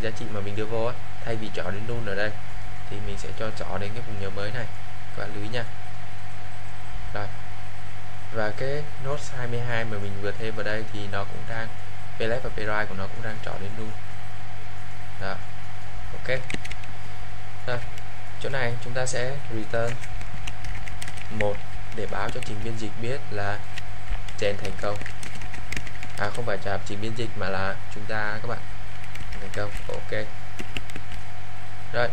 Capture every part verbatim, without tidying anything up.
cái giá trị mà mình đưa vô á, thay vì chọn đến null ở đây thì mình sẽ cho chọn đến cái vùng nhớ mới này, các bạn lưu ý nha. Rồi, và cái node hai mươi hai mà mình vừa thêm vào đây thì nó cũng đang pleft và plright của nó cũng đang chọn đến null. Đó, ok. Rồi, chỗ này chúng ta sẽ return một để báo cho trình biên dịch biết là change thành công. À không phải là trình biên dịch mà là chúng ta các bạn thành công. Ok. Rồi.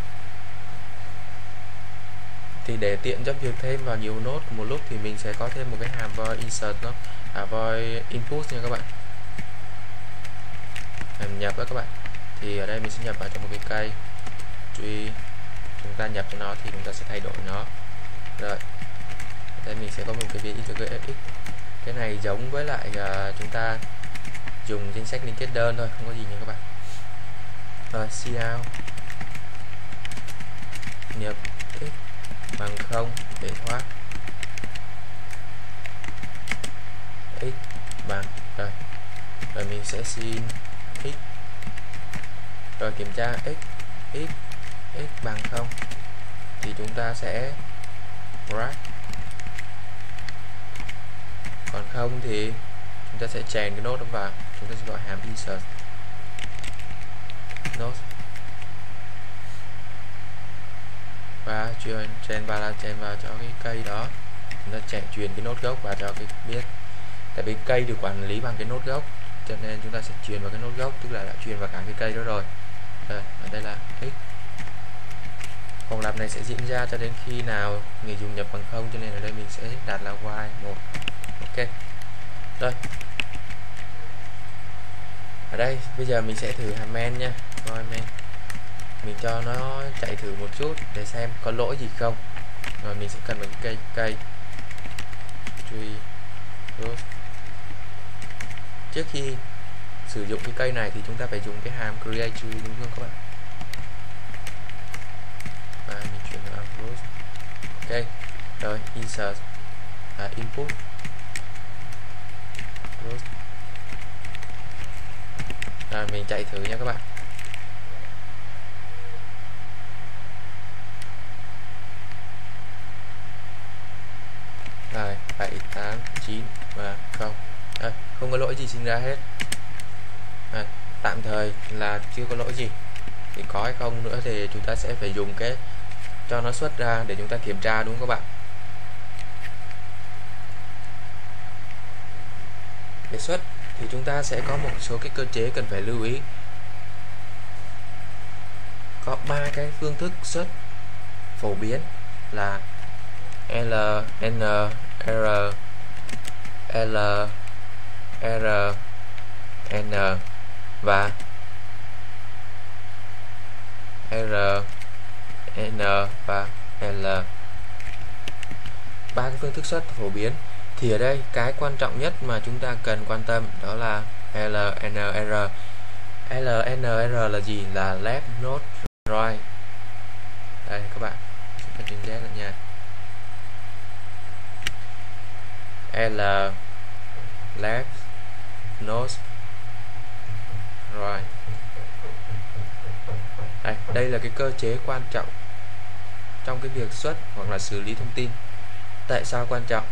Thì để tiện cho việc thêm vào nhiều node một lúc thì mình sẽ có thêm một cái hàm void insert nó à void input nha các bạn. Hàm nhập đó các bạn. Thì ở đây mình sẽ nhập vào trong một cái cây tree, chúng ta nhập cho nó thì chúng ta sẽ thay đổi nó. Rồi. Đây mình sẽ có một cái ví dụ x. Cái này giống với lại uh, chúng ta dùng danh sách liên kết đơn thôi, không có gì nha các bạn. Rồi, cout nhập x bằng không để thoát x bằng rồi. Rồi mình sẽ xin x. Rồi kiểm tra x x x bằng không thì chúng ta sẽ write. Còn không thì chúng ta sẽ chèn cái node đó vào, chúng ta sẽ gọi hàm insert node và truyền chèn vào là chèn vào cho cái cây đó, chúng ta chạy truyền cái node gốc vào cho cái biết. Tại vì cây được quản lý bằng cái node gốc cho nên chúng ta sẽ truyền vào cái node gốc, tức là đã truyền vào cả cái cây đó rồi. Rồi, ở đây là x. Vòng lặp này sẽ diễn ra cho đến khi nào người dùng nhập bằng không, cho nên ở đây mình sẽ đặt là y một. Ok. Rồi. Ở đây bây giờ mình sẽ thử hàm main nha. Rồi main. Mình cho nó chạy thử một chút để xem có lỗi gì không. Rồi mình sẽ cần một cái cây cây tree root. Trước khi sử dụng cái cây này thì chúng ta phải dùng cái hàm create tree đúng không các bạn? Và mình chuyển vào root. Ok. Rồi insert à, input root. Rồi mình chạy thử nha các bạn. Rồi bảy tám chín và không. À, không có lỗi gì sinh ra hết. À, tạm thời là chưa có lỗi gì. Thì có hay không nữa thì chúng ta sẽ phải dùng cái cho nó xuất ra để chúng ta kiểm tra đúng không các bạn? Để xuất thì chúng ta sẽ có một số cái cơ chế cần phải lưu ý. Có ba cái phương thức xuất phổ biến là L, N, R, L, R, N và R, N và L. Ba cái phương thức xuất phổ biến. Thì ở đây cái quan trọng nhất mà chúng ta cần quan tâm đó là L, N, R. L, N, R là gì? Là left, not, right. Đây các bạn, chúng ta Z là nha. L, left, not, right. Đây, đây là cái cơ chế quan trọng trong cái việc xuất hoặc là xử lý thông tin. Tại sao quan trọng?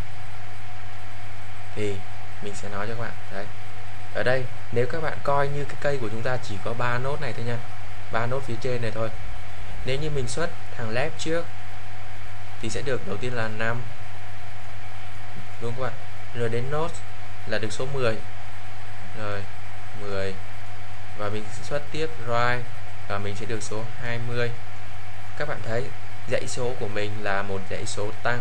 Thì mình sẽ nói cho các bạn. Đấy. Ở đây nếu các bạn coi như cái cây của chúng ta chỉ có ba nốt này thôi nha, ba nốt phía trên này thôi. Nếu như mình xuất thằng left trước thì sẽ được đầu tiên là năm, đúng không các bạn? Rồi đến nốt là được số mười. Rồi mười. Và mình xuất tiếp right và mình sẽ được số hai mươi. Các bạn thấy dãy số của mình là một dãy số tăng,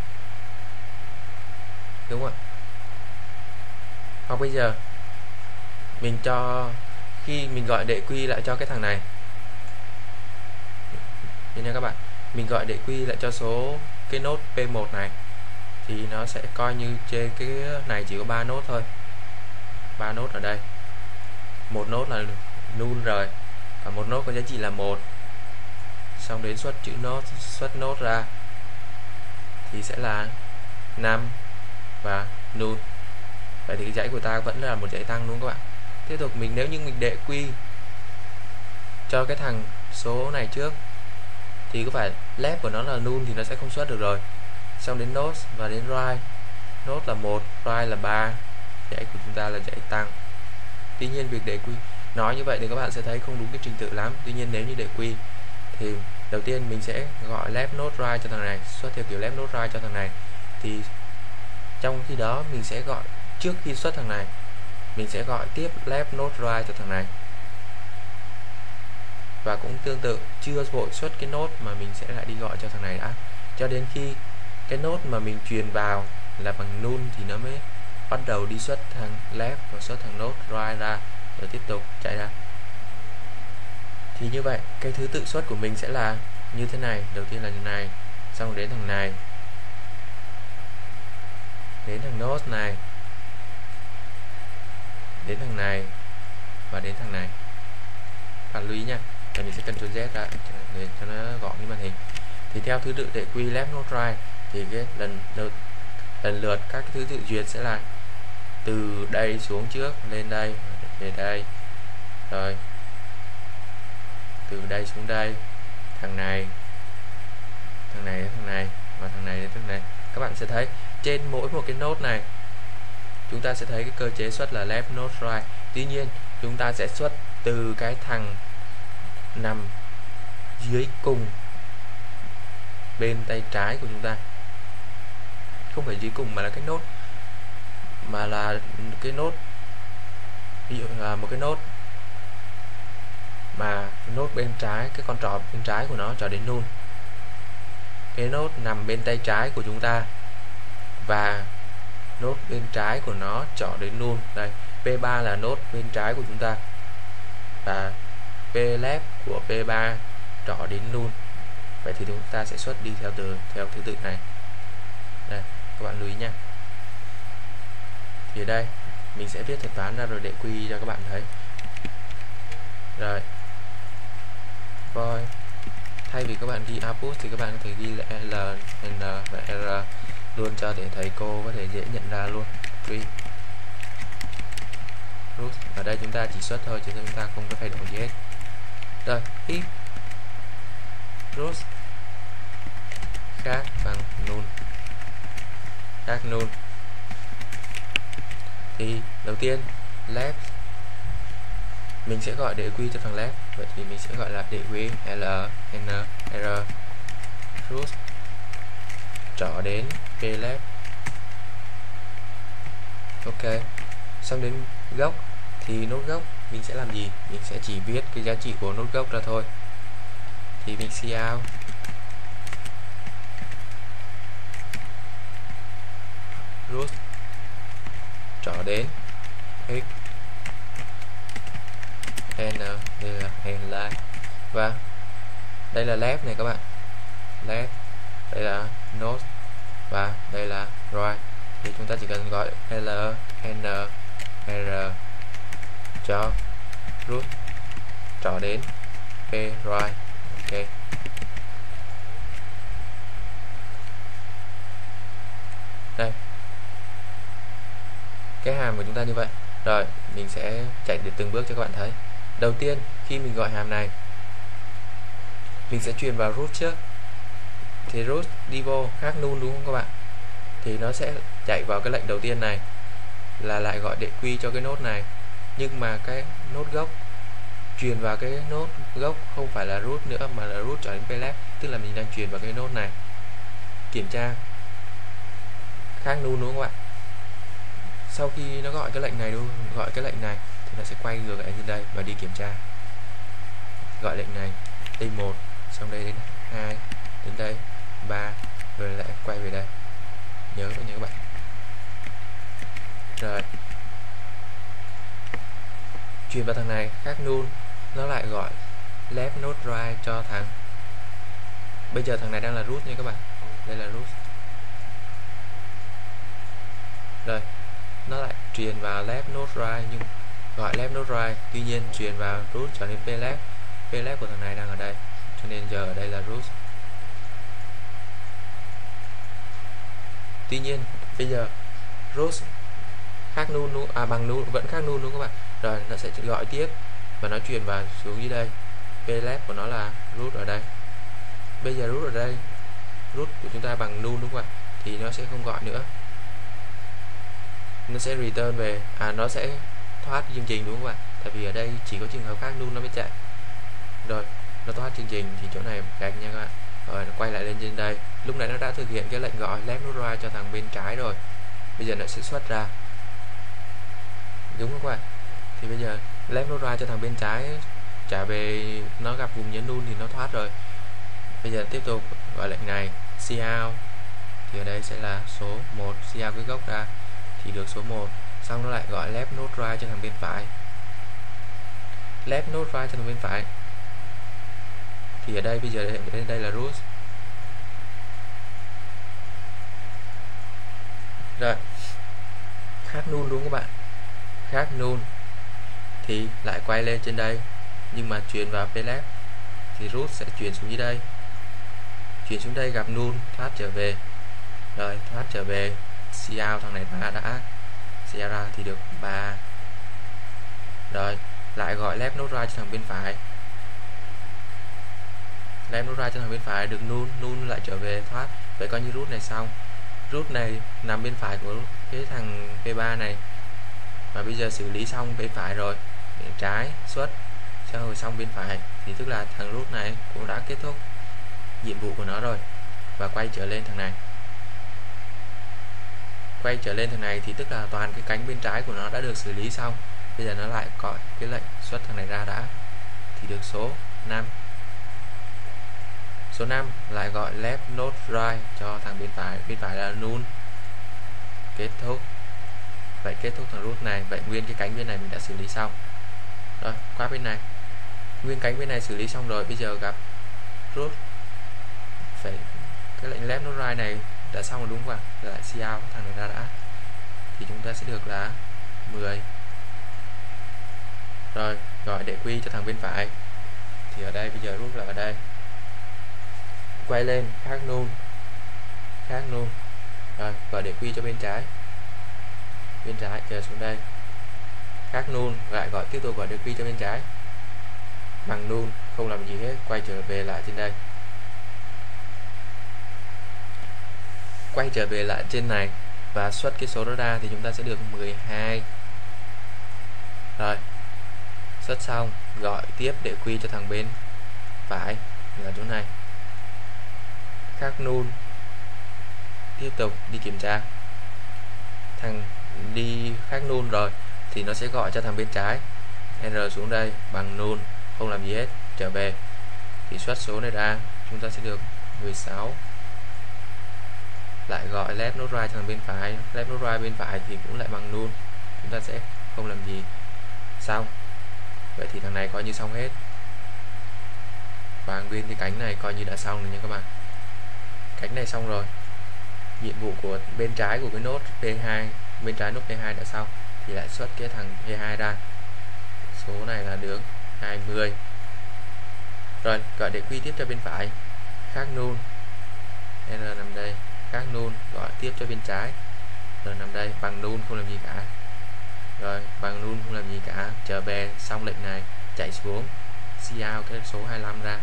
đúng không ạ? Hoặc bây giờ mình cho khi mình gọi đệ quy lại cho cái thằng này nha các bạn, mình gọi đệ quy lại cho số cái nốt P một này thì nó sẽ coi như trên cái này chỉ có ba nốt thôi, ba nốt ở đây, một nốt là null rồi và một nốt có giá trị là một. Xong đến xuất chữ nốt, xuất nốt ra thì sẽ là năm và null. Vậy thì cái dãy của ta vẫn là một dãy tăng đúng không các bạn? Tiếp tục mình nếu như mình đệ quy cho cái thằng số này trước thì có phải left của nó là null thì nó sẽ không xuất được rồi. Xong đến node và đến right, node là một, right là ba, dãy của chúng ta là dãy tăng. Tuy nhiên việc để quy nói như vậy thì các bạn sẽ thấy không đúng cái trình tự lắm. Tuy nhiên nếu như để quy thì đầu tiên mình sẽ gọi left node right cho thằng này, xuất theo kiểu left node right cho thằng này. Thì trong khi đó mình sẽ gọi trước khi xuất thằng này, mình sẽ gọi tiếp left node right cho thằng này. Và cũng tương tự, chưa vội xuất cái node mà mình sẽ lại đi gọi cho thằng này đã, cho đến khi cái node mà mình truyền vào là bằng null thì nó mới bắt đầu đi xuất thằng left và xuất thằng node right ra, rồi tiếp tục chạy ra. Thì như vậy cái thứ tự xuất của mình sẽ là như thế này. Đầu tiên là như này, xong đến thằng này, đến thằng node này, đến thằng này và đến thằng này. Bạn lưu ý nha, và mình sẽ cần Ctrl Z ra để cho nó gọn như màn hình. Thì theo thứ tự đệ quy left node right thì cái lần lượt lần lượt các cái thứ tự duyệt sẽ là từ đây xuống trước, lên đây, về đây, rồi từ đây xuống đây, thằng này, thằng này đến thằng này và thằng này đến thằng này. Các bạn sẽ thấy trên mỗi một cái node này chúng ta sẽ thấy cái cơ chế xuất là left node right. Tuy nhiên chúng ta sẽ xuất từ cái thằng nằm dưới cùng bên tay trái của chúng ta, không phải dưới cùng mà là cái node, mà là cái node, ví dụ là một cái node mà node bên trái, cái con trỏ bên trái của nó cho đến null, cái node nằm bên tay trái của chúng ta và node bên trái của nó trỏ đến null. Đây, P ba là node bên trái của chúng ta và P left của P ba trỏ đến null. Vậy thì chúng ta sẽ xuất đi theo từ theo thứ tự này. Đây, các bạn lưu ý nha. Thì ở đây mình sẽ viết thuật toán ra rồi để quy cho các bạn thấy. Rồi, void, thay vì các bạn ghi output thì các bạn có thể ghi là L, N và R luôn cho để thầy cô có thể dễ nhận ra luôn. Quy root, ở đây chúng ta chỉ xuất thôi chứ chúng ta không có thay đổi gì hết. Rồi, if root khác bằng null, khác null thì đầu tiên left mình sẽ gọi để quy cho thằng left, vậy thì mình sẽ gọi là để quy L, N, R root trỏ đến P left. Ok, xong đến gốc thì nốt gốc mình sẽ làm gì? Mình sẽ chỉ viết cái giá trị của nốt gốc ra thôi. Thì mình cout root trỏ đến x, n, đây là inline và đây là left này các bạn, left, đây là node và đây là right. Thì chúng ta chỉ cần gọi L, N, R cho root trỏ đến P right. Ok, đây cái hàm của chúng ta như vậy. Rồi mình sẽ chạy để từng bước cho các bạn thấy. Đầu tiên khi mình gọi hàm này mình sẽ truyền vào root trước, thì root đi vô khác null đúng không các bạn, thì nó sẽ chạy vào cái lệnh đầu tiên này là lại gọi đệ quy cho cái nốt này, nhưng mà cái nốt gốc truyền vào cái nốt gốc không phải là root nữa mà là root trở đến P left, tức là mình đang truyền vào cái nốt này. Kiểm tra khác null đúng không các bạn. Sau khi nó gọi cái lệnh này đúng không? Gọi cái lệnh này thì nó sẽ quay ngược lại trên đây và đi kiểm tra. Gọi lệnh này đây một, xong đây đến hai, đến đây ba, rồi lại quay về đây. Nhớ vậy nha các bạn. Rồi truyền vào thằng này khác null, nó lại gọi left node right cho thằng, bây giờ thằng này đang là root nha các bạn, đây là root. Rồi nó lại truyền vào left node right, nhưng gọi left node right, tuy nhiên truyền vào root cho đến P left. P left của thằng này đang ở đây, cho nên giờ ở đây là root. Tuy nhiên bây giờ root khác null à bằng null, vẫn khác null đúng không các bạn. Rồi nó sẽ gọi tiếp và nó truyền vào xuống dưới đây plab của nó là root ở đây. Bây giờ root ở đây, root của chúng ta bằng null đúng không ạ? Thì nó sẽ không gọi nữa, nó sẽ return về, à nó sẽ thoát chương trình đúng không ạ? Tại vì ở đây chỉ có trường hợp khác null nó mới chạy. Rồi nó thoát chương trình thì chỗ này gạch nha các bạn. Rồi nó quay lại lên trên đây. Lúc này nó đã thực hiện cái lệnh gọi left node right cho thằng bên trái rồi. Bây giờ nó sẽ xuất ra, đúng không các bạn? Thì bây giờ left node right cho thằng bên trái trả về, nó gặp vùng nhấn null thì nó thoát rồi. Bây giờ tiếp tục gọi lệnh này cout, thì ở đây sẽ là số một, cout cái gốc ra thì được số một. Xong nó lại gọi left node right cho thằng bên phải, left node right cho thằng bên phải. Thì ở đây bây giờ đây, đây là root. Rồi khác null đúng không các bạn? Khác null thì lại quay lên trên đây, nhưng mà chuyển vào plab thì root sẽ chuyển xuống dưới đây, chuyển xuống đây gặp null, thoát trở về. Rồi thoát trở về, cout thằng này ra đã, cout ra thì được ba. Rồi lại gọi left node right cho thằng bên phải, left node right cho thằng bên phải được null, null lại trở về thoát. Vậy coi như root này xong. Root này nằm bên phải của cái thằng P ba này, và bây giờ xử lý xong bên phải rồi, bên trái xuất xong rồi xong bên phải, thì tức là thằng root này cũng đã kết thúc nhiệm vụ của nó rồi. Và quay trở lên thằng này, quay trở lên thằng này thì tức là toàn cái cánh bên trái của nó đã được xử lý xong. Bây giờ nó lại gọi cái lệnh xuất thằng này ra đã, thì được số năm. Số năm lại gọi left node right cho thằng bên phải, bên phải là null. Kết thúc. Vậy kết thúc thằng root này. Vậy nguyên cái cánh bên này mình đã xử lý xong. Rồi qua bên này, nguyên cánh bên này xử lý xong rồi. Bây giờ gặp root, phải cái lệnh left node right này đã xong rồi đúng không ạ? Lại cout thằng này ra đã, thì chúng ta sẽ được là mười. Rồi gọi để quy cho thằng bên phải, thì ở đây bây giờ root là ở đây, quay lên khác null, khác null. Rồi gọi để quy cho bên trái, bên trái trở xuống đây khác null, lại gọi tiếp tục gọi để quy cho bên trái bằng null, không làm gì hết, quay trở về lại trên đây, quay trở về lại trên này và xuất cái số đó ra thì chúng ta sẽ được mười hai. Rồi xuất xong gọi tiếp để quy cho thằng bên phải là chỗ này, khác null, tiếp tục đi kiểm tra, thằng đi khác null rồi thì nó sẽ gọi cho thằng bên trái R xuống đây bằng null, không làm gì hết, trở về thì xuất số này ra, chúng ta sẽ được mười sáu. Lại gọi left node right cho thằng bên phải, left node right bên phải thì cũng lại bằng null, chúng ta sẽ không làm gì. Xong. Vậy thì thằng này coi như xong hết, và nguyên cái cánh này coi như đã xong rồi nha các bạn. Cánh này xong rồi, nhiệm vụ của bên trái của cái nốt P hai, bên trái nốt P hai đã xong, thì lại xuất cái thằng P hai ra, số này là được hai mươi. Rồi gọi để quy tiếp cho bên phải, khác null, R nằm đây, khác null, gọi tiếp cho bên trái, R nằm đây bằng null, không làm gì cả. Rồi bằng null không làm gì cả, trở về xong lệnh này, chạy xuống cout cái số hai mươi lăm ra.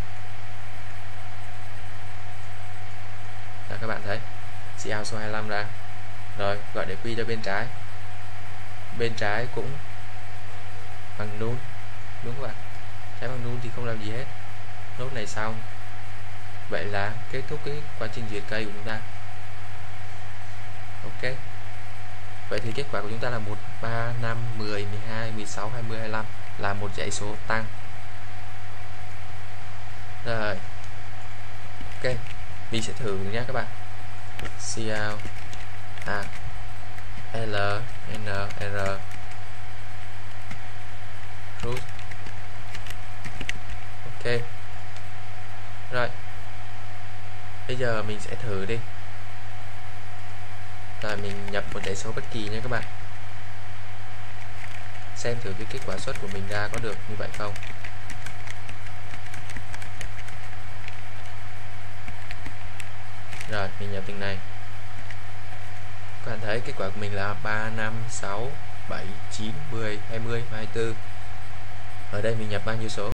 Đó, các bạn thấy cout số hai mươi lăm ra. Rồi gọi để quy cho bên trái, bên trái cũng bằng null, đúng không ạ? Trái bằng null thì không làm gì hết, nốt này xong. Vậy là kết thúc cái quá trình duyệt cây của chúng ta. Ok. Vậy thì kết quả của chúng ta là một, ba, năm, mười, mười hai, mười sáu, hai mươi, hai mươi lăm, là một dãy số tăng. Rồi. Ok. Mình sẽ thử nha các bạn. Cout à, L N R root. Ok. Rồi. Bây giờ mình sẽ thử đi. Rồi mình nhập một dãy số bất kỳ nha các bạn, xem thử cái kết quả xuất của mình ra có được như vậy không. Rồi mình nhập từng này, các bạn thấy kết quả của mình là ba, năm, sáu, bảy, chín, mười, hai mươi, hai mươi tư. Ở đây mình nhập bao nhiêu số?